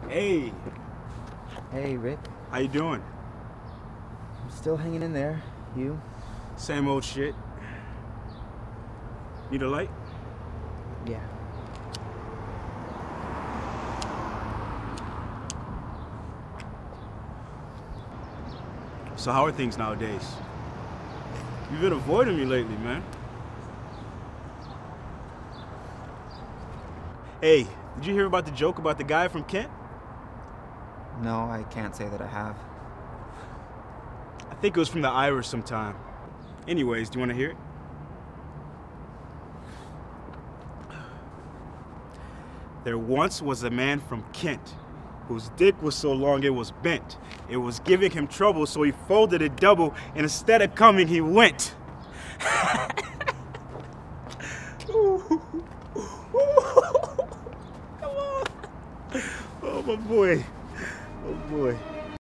Hey, Hey, Rick. how you doing? I'm still hanging in there. You? Same old shit. Need a light? Yeah. So how are things nowadays? You've been avoiding me lately, man. Hey, did you hear about the joke about the guy from Kent? No, I can't say that I have. I think it was from the Irish sometime. Anyways, do you want to hear it? There once was a man from Kent whose dick was so long it was bent. It was giving him trouble, so he folded it double, and instead of coming, he went. Come on. Oh, my boy. Oh, boy.